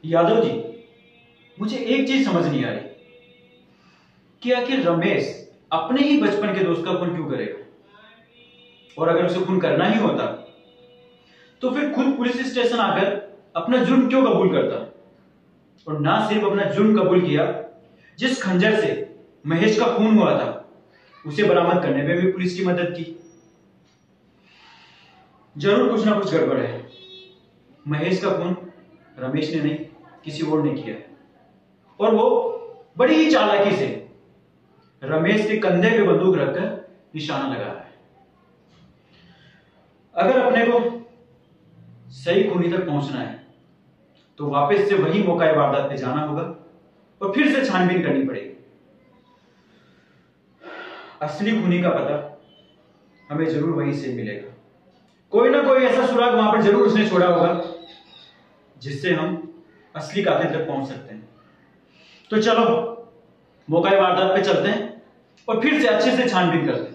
यादव जी, मुझे एक चीज समझ नहीं आ रही कि आखिर रमेश अपने ही बचपन के दोस्त का खून क्यों करेगा? और अगर उसे खून करना ही होता तो फिर खुद पुलिस स्टेशन आकर अपना जुर्म क्यों कबूल करता? और ना सिर्फ अपना जुर्म कबूल किया, जिस खंजर से महेश का खून हुआ था उसे बरामद करने में भी पुलिस की मदद की। जरूर कुछ ना कुछ गड़बड़ है। महेश का खून रमेश ने नहीं, किसी और ने किया है। और वो बड़ी ही चालाकी से रमेश के कंधे पे बंदूक रखकर निशाना लगा रहा है। अगर अपने को सही खूनी तक पहुंचना है तो वापस से वही मौका वारदात पे जाना होगा और फिर से छानबीन करनी पड़ेगी। असली खूनी का पता हमें जरूर वहीं से मिलेगा। कोई ना कोई ऐसा सुराग वहां पर जरूर उसने छोड़ा होगा जिससे हम असली कातिल तक पहुंच सकते हैं। तो चलो मौका वारदात पे चलते हैं और फिर से अच्छे से छानबीन करते हैं।